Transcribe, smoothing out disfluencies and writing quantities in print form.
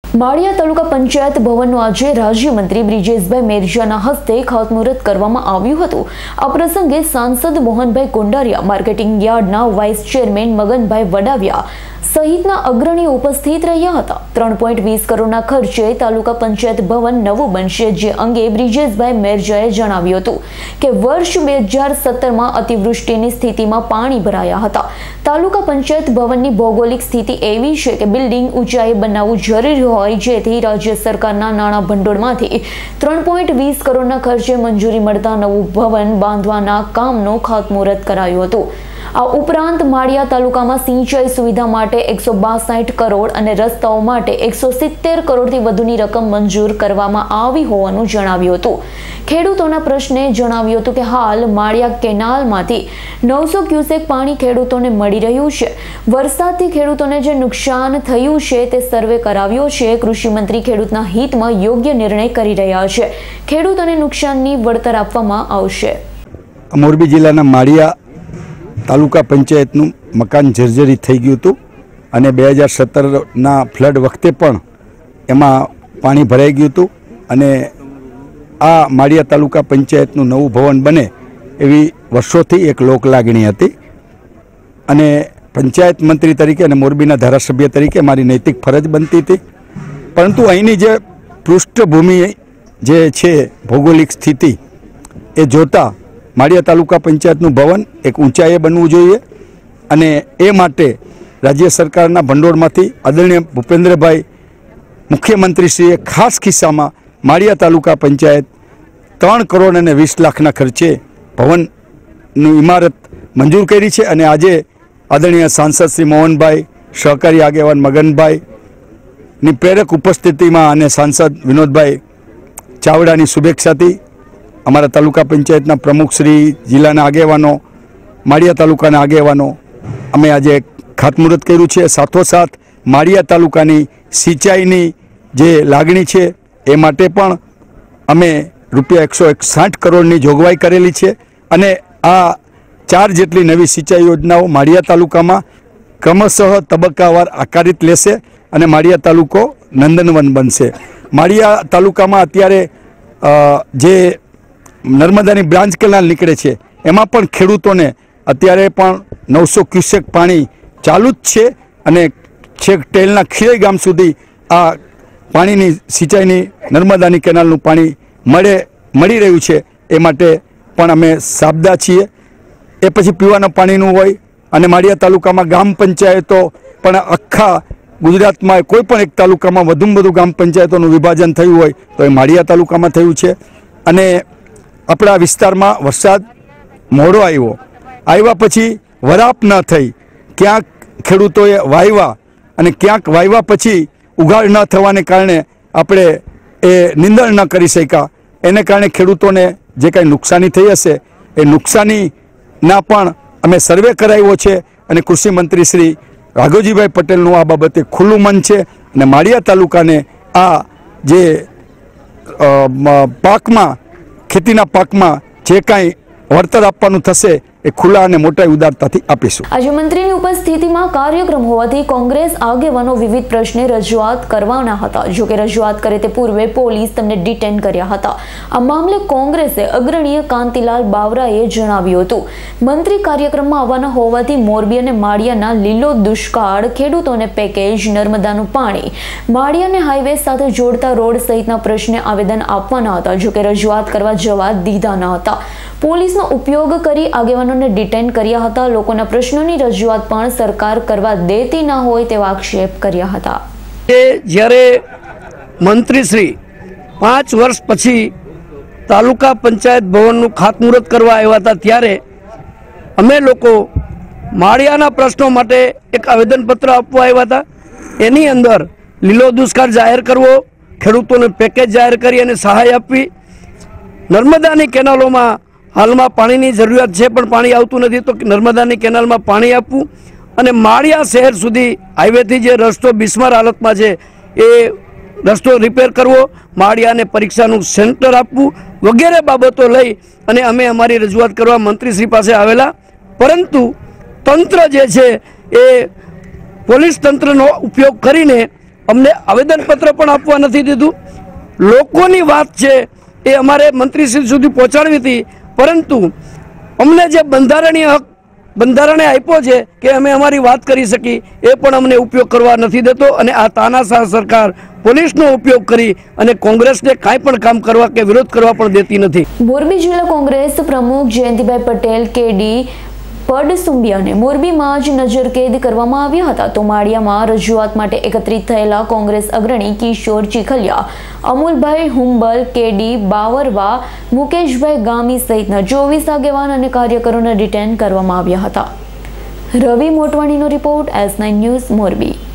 माळिया तालुका पंचायत भवनનું આજે રાજ્યમંત્રી બ્રિજેશભાઈ મેરજાના હસ્તે ખાતમુહૂર્ત કરવામાં આવ્યું હતું। આ પ્રસંગે સાંસદ મોહનભાઈ કોંડારિયા, માર્કેટિંગ યાર્ડના વાઇસ ચેરમેન મગનભાઈ વડાવિયા સહિતના અગ્રણીઓ ઉપસ્થિત રહ્યા હતા। 3.20 કરોડના ખર્ચે તાલુકા પંચાયત ભવન નવું બનશે, જે અંગે બ્રિજેશભાઈ મેરજાએ જણાવ્યું હતું કે વર્ષ 2017માં અતિવૃષ્ટિની સ્થિતિમાં પાણી ભરાયા હતા। તાલુકા પંચાયત ભવનની ભૌગોલિક સ્થિતિ એવી છે કે બિલ્ડિંગ ઊંચાઈએ બનાવવું જરૂરી હોય, જેથી રાજ્ય સરકારના નાણાં ભંડોળમાંથી 3.20 કરોડના ખર્ચે મંજૂરી મળતા નવું ભવન બાંધવાના કામનું ખાતમુહૂર્ત કરાયું હતું। આ ઉપરાંત માળિયા તાલુકામાં સિંચાઈ સુવિધા માટે 162 કરોડ અને રસ્તાઓ માટે 170 કરોડથી વધુની રકમ મંજૂર કરવામાં આવી હોવાનું જણાવ્યું હતું। ખેડૂતોના પ્રશ્ને જણાવ્યું હતું કે હાલ માળિયા કેનાલમાંથી 900 ક્યુસેક પાણી ખેડૂતોને મળી રહ્યું છે। વરસાદથી ખેડૂતોને જે નુકસાન થયું છે તે સર્વે કરાવ્યો છે। કૃષિ મંત્રી ખેડૂતના હિતમાં યોગ્ય નિર્ણય કરી રહ્યા છે। ખેડૂતોને નુકસાનની વળતર આપવામાં આવશે। મોરબી જિલ્લાના માળિયા તાલુકા પંચાયતનું મકાન જર્જરિત થઈ ગયું હતું અને 2017ના ફ્લડ વખતે પણ એમાં પાણી ભરાઈ ગયું હતું અને આ માળિયા તાલુકા પંચાયતનું નવું ભવન બને એવી વર્ષોથી એક લોક લાગણી હતી અને પંચાયત મંત્રી તરીકે અને મોરબીના ધારાસભ્ય તરીકે મારી નૈતિક ફરજ બનતી હતી। પરંતુ અહીંની જે પૃષ્ઠભૂમિ જે છે ભૌગોલિક સ્થિતિ એ જોતાં માળિયા તાલુકા પંચાયતનું ભવન એક ઊંચાઈએ બનવું જોઈએ અને એ માટે રાજ્ય સરકારના ભંડોળમાંથી આદરણીય ભૂપેન્દ્રભાઈ મુખ્યમંત્રીશ્રીએ ખાસ કિસ્સામાં માળિયા તાલુકા પંચાયત 3 કરોડ અને 20 લાખના ખર્ચે ભવનની ઇમારત મંજૂર કરી છે અને આજે આદરણીય સાંસદ શ્રી મોહનભાઈ, સહકારી આગેવાન મગનભાઈની પ્રેરક ઉપસ્થિતિમાં અને સાંસદ વિનોદભાઈ ચાવડાની શુભેચ્છાથી અમારા તાલુકા પંચાયતના પ્રમુખશ્રી, જિલ્લાના આગેવાનો, માળિયા તાલુકાના આગેવાનો અમે આજે ખાતમુહૂર્ત કર્યું છે। સાથોસાથ માળિયા તાલુકાની સિંચાઈની જે લાગણી છે એ માટે પણ અમે રૂપિયા 161 કરોડની જોગવાઈ કરેલી છે અને આ 4 જેટલી નવી સિંચાઈ યોજનાઓ માળિયા તાલુકામાં ક્રમશઃ તબક્કાવાર આકારિત લેશે અને માળિયા તાલુકો નંદનવન બનશે। માળિયા તાલુકામાં અત્યારે જે નર્મદાની બ્રાન્ચ કેનાલ નીકળે છે એમાં પણ ખેડૂતોને અત્યારે પણ 900 ક્યુસેક પાણી ચાલુ જ છે અને છેક ટેલના ખીરે ગામ સુધી આ પાણીની સિંચાઈની નર્મદાની કેનાલનું પાણી મળી રહ્યું છે। એ માટે પણ અમે સાબદા છીએ। એ પછી પીવાના પાણીનું હોય અને માળિયા તાલુકામાં ગ્રામ પંચાયતો પણ આખા ગુજરાતમાં કોઈ પણ એક તાલુકામાં વધુમાં વધુ ગ્રામ પંચાયતોનું વિભાજન થયું હોય તો એ માળિયા તાલુકામાં થયું છે અને આપણા વિસ્તારમાં વરસાદ મોડો આવ્યા પછી વરાપ ન થઈ, ક્યાંક ખેડૂતોએ વાવ્યા અને ક્યાંક વાવ્યા પછી ઉગાડ ન થવાને કારણે આપણે એ નિંદણ ન કરી શક્યા। એને કારણે ખેડૂતોને જે કાંઈ નુકસાની થઈ હશે એ નુકસાનીના પણ અમે સર્વે કરાવ્યો છે અને કૃષિ મંત્રી શ્રી રાઘવજીભાઈ પટેલનું આ બાબતે ખુલ્લું મન છે અને માળિયા તાલુકાને આ જે પાકમાં ખેતીના પાકમાં જે કાંઈ વળતર આપવાનું થશે એ ખુલ્લા અને મોટા ઉદારતાથી આપીશું। આજે મંત્રીની ઉપસ્થિતિમાં કાર્યક્રમ હોવાથી કોંગ્રેસ આગેવાનો વિવિધ પ્રશ્ને રજૂઆત કરવાના હતા। જો કે રજૂઆત કરે તે પૂર્વે પોલીસ તેમને ડિટેન કર્યા હતા। આ મામલે કોંગ્રેસે અગ્રણીય કાંતિલાલ બાવરાએ જણાવ્યું હતું, મંત્રી કાર્યક્રમમાં આવવાના હોવાથી મોરબી અને માળિયાના લીલો દુષ્કાળ, ખેડૂતોને પેકેજ, નર્મદાનું પાણી, માળિયાને હાઈવે સાથે જોડતા રોડ સહિતના પ્રશ્ને આવેદન આપવાના હતા। જો કે રજૂઆત કરવા જવા દીધા ન હતા। પોલીસનો ઉપયોગ કરી આગેવાનોને ડિટેન કર્યા હતા। લોકોના પ્રશ્નોની રજૂઆત પણ સરકાર કરવા દેતી ન હોય તેવા આક્ષેપ કર્યા હતા। જ્યારે મંત્રીશ્રી 5 વર્ષ પછી તાલુકા પંચાયત ભવનનું ખાતમુહૂર્ત કરવા આવ્યા હતા ત્યારે અમે લોકો માળિયાના પ્રશ્નો માટે એક આવેદનપત્ર આપવા આવ્યા હતા। એની અંદર લીલો દુષ્કાળ જાહેર કરવો, ખેડૂતોને પેકેજ જાહેર કરી અને સહાય આપવી, નર્મદાની કેનાલોમાં હાલમાં પાણીની જરૂરિયાત છે પણ પાણી આવતું નથી તો નર્મદાની કેનાલમાં પાણી આપવું અને માળિયા શહેર સુધી હાઈવેથી જે રસ્તો બિસ્માર હાલતમાં છે એ રસ્તો રિપેર કરવો, માળિયાને પરીક્ષાનું સેન્ટર આપવું વગેરે બાબતો લઈ અને અમે અમારી રજૂઆત કરવા મંત્રીશ્રી પાસે આવેલા। પરંતુ તંત્ર જે છે એ પોલીસ તંત્રનો ઉપયોગ કરીને અમને આવેદનપત્ર પણ આપવા નથી દીધું. લોકોની વાત છે એ અમારે મંત્રીશ્રી સુધી પહોંચાડવી હતી, પરંતુ અમને જે બંધારણીય હક બંધારણે આપ્યો છે કે અમે અમારી વાત કરી શકી, એ પણ અમને ઉપયોગ કરવા નથી દેતો. અને આ તાનાશાહ સરકાર પોલીસનો ઉપયોગ કરી અને કોંગ્રેસને કાંઈ પણ કામ કરવા કે વિરોધ કરવા પણ દેતી નથી. મોરબી જિલ્લા કોંગ્રેસ પ્રમુખ જયંતિભાઈ પટેલ કેડી પડસુંબિયાને મોરબીમાં જ નજરકેદ કરવામાં આવ્યા હતા. તો માળિયામાં રજૂઆત માટે એકત્રિત થયેલા કોંગ્રેસ અગ્રણી કિશોર ચીખલિયા, અમુલભાઈ હુંબલ, કેડી બાવરવા, મુકેશભાઈ ગામી સહિતના 24 આગેવાન અને કાર્યકરોને ડિટેન કરવામાં આવ્યા હતા. રવિ મોટવાણીનો રિપોર્ટ, S9 ન્યૂઝ, મોરબી.